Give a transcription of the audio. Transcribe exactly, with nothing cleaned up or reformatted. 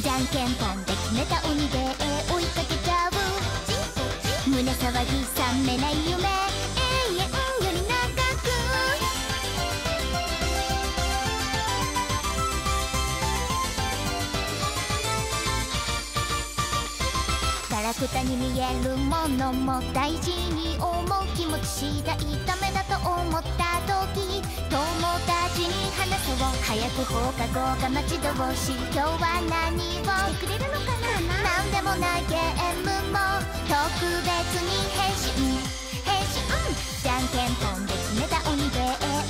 じゃんけんぽんで決めた鬼で追いかけちゃう。胸騒ぎ覚めない夢、永遠より長く。ガラクタに見えるものも大事に思う気持ち次第ダメだと思った時、友達に話そう。早く放課後が待ち遠しい。今日は何をしてくれるのかな。なんでもないゲームも特別に変身変身、うん、じゃんけんぽんで決めた鬼で